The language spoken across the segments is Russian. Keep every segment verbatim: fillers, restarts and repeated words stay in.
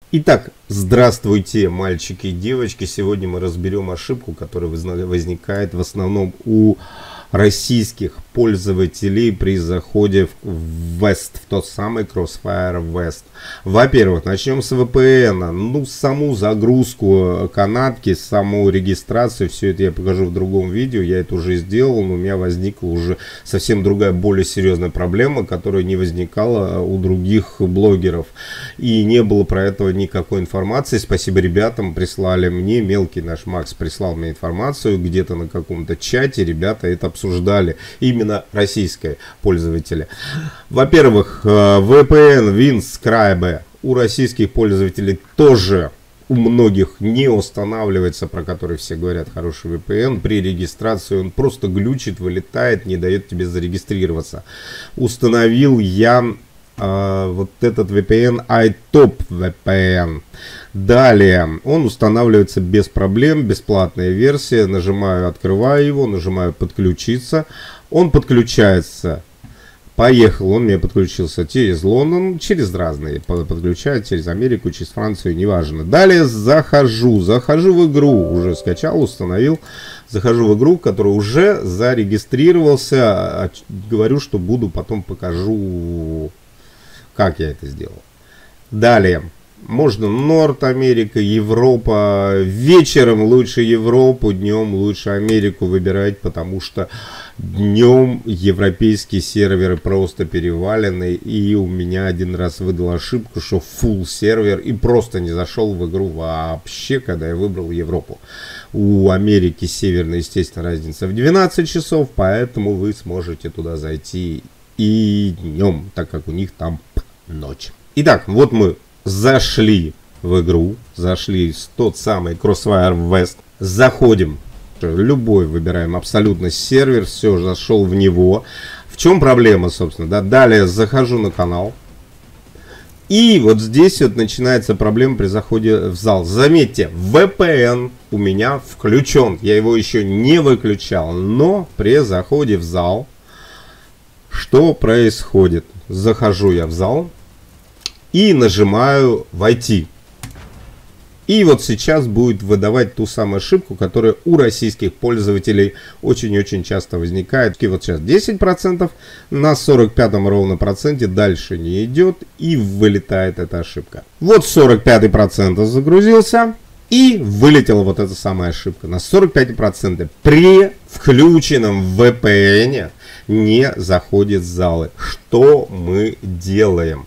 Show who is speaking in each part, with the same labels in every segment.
Speaker 1: Итак, здравствуйте, мальчики и девочки. Сегодня мы разберем ошибку, которая возникает в основном у российских пользователей при заходе в West, в тот самый Crossfire West. Во-первых, начнем с ви пи эн. Ну, саму загрузку канатки, саму регистрацию, все это я покажу в другом видео. Я это уже сделал, но у меня возникла уже совсем другая, более серьезная проблема, которая не возникала у других блогеров. И не было про это никакой информации. Спасибо ребятам, прислали мне, мелкий наш Макс прислал мне информацию, где-то на каком-то чате ребята это обсуждали. Именно российские пользователи. Во-первых, ви пи эн WinScribe у российских пользователей тоже у многих не устанавливается, про который все говорят, хороший ви пи эн. При регистрации он просто глючит, вылетает, не дает тебе зарегистрироваться. Установил я э, вот этот ви пи эн iTop ви пи эн. Далее он устанавливается без проблем, бесплатная версия. Нажимаю, открываю его, нажимаю подключиться. Он подключается. Поехал, он мне подключился через Лондон, через разные подключают, через Америку, через Францию, неважно. Далее захожу, захожу в игру, уже скачал, установил. Захожу в игру, которую уже зарегистрировался. Говорю, что буду, потом покажу, как я это сделал. Далее. Можно Норт Америка, Европа. Вечером лучше Европу, днем лучше Америку выбирать, потому что днем европейские серверы просто перевалены. И у меня один раз выдал ошибку, что full сервер, и просто не зашел в игру вообще, когда я выбрал Европу. У Америки северная, естественно, разница в двенадцать часов, поэтому вы сможете туда зайти и днем, так как у них там ночь. Итак, вот мы зашли в игру, зашли в тот самый Crossfire West, заходим, любой выбираем абсолютно сервер, все, зашел в него. В чем проблема, собственно, да? Далее захожу на канал, и вот здесь вот начинается проблема при заходе в зал. Заметьте, ви пи эн у меня включен, я его еще не выключал, но при заходе в зал, что происходит? Захожу я в зал и нажимаю «Войти». И вот сейчас будет выдавать ту самую ошибку, которая у российских пользователей очень-очень часто возникает. И вот сейчас десять процентов, на сорок пятом ровно проценте дальше не идет и вылетает эта ошибка. Вот сорок пять процентов загрузился и вылетела вот эта самая ошибка. На сорок пять процентов при включенном ви пи эн не заходит в залы. Что мы делаем?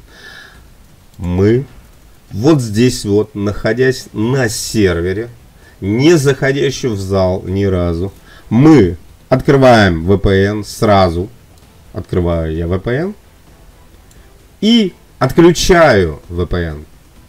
Speaker 1: Мы вот здесь вот, находясь на сервере, не заходящий в зал ни разу, мы открываем ви пи эн сразу, открываю я ви пи эн и отключаю ви пи эн.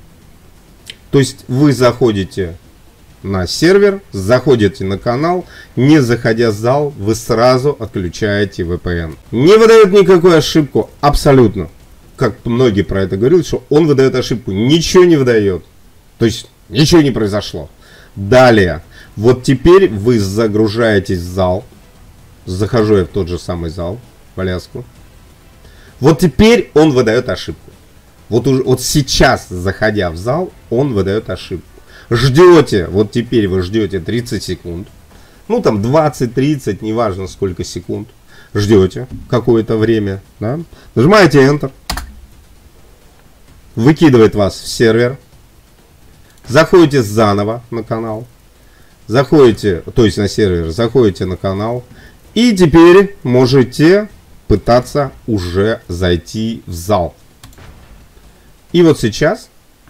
Speaker 1: То есть вы заходите на сервер, заходите на канал, не заходя в зал, вы сразу отключаете ви пи эн. Не выдает никакую ошибку, абсолютно. Как многие про это говорили, что он выдает ошибку. Ничего не выдает. То есть ничего не произошло. Далее. Вот теперь вы загружаетесь в зал. Захожу я в тот же самый зал. В Аляску. Вот теперь он выдает ошибку. Вот, уже, вот сейчас, заходя в зал, он выдает ошибку. Ждете. Вот теперь вы ждете тридцать секунд. Ну там двадцать-тридцать, неважно сколько секунд. Ждете какое-то время. Да? Нажимаете Enter. Выкидывает вас в сервер. Заходите заново на канал. Заходите, то есть на сервер, заходите на канал. И теперь можете пытаться уже зайти в зал. И вот сейчас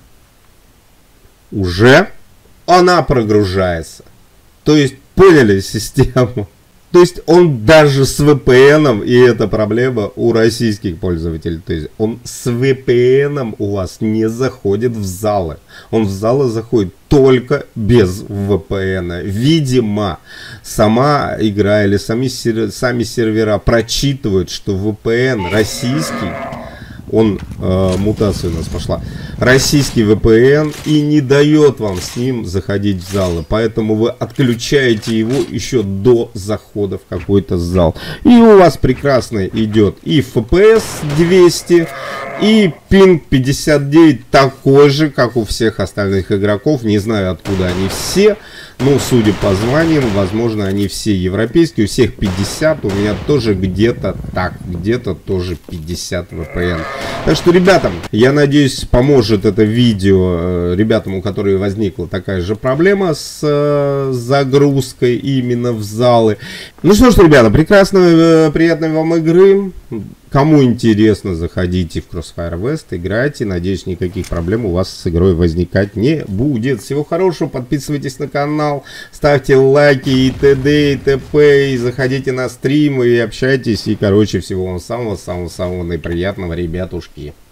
Speaker 1: уже она прогружается. То есть поняли систему? То есть он даже с ви пи эн, и это проблема у российских пользователей. То есть он с ви пи эн у вас не заходит в залы. Он в залы заходит только без ви пи эн. Видимо, сама игра или сами, сами сервера прочитывают, что ви пи эн российский он, э, мутация у нас пошла, российский ви пи эн и не дает вам с ним заходить в залы. Поэтому вы отключаете его еще до захода в какой-то зал. И у вас прекрасно идет и эф пи эс двести, и пинг пятьдесят девять такой же, как у всех остальных игроков. Не знаю, откуда они все, но судя по званиям, возможно, они все европейские. У всех пятьдесят, у меня тоже где-то так, где-то тоже пятьдесят ви пи эн. Так что, ребята, я надеюсь, поможет это видео ребятам, у которых возникла такая же проблема с э, загрузкой именно в залы. Ну что ж, ребята, прекрасной, э, приятной вам игры. Кому интересно, заходите в Crossfire West, играйте. Надеюсь, никаких проблем у вас с игрой возникать не будет. Всего хорошего, подписывайтесь на канал, ставьте лайки и т.д. и т.п. И заходите на стримы и общайтесь. И, короче, всего вам самого-самого-самого наиприятного, ребятушки.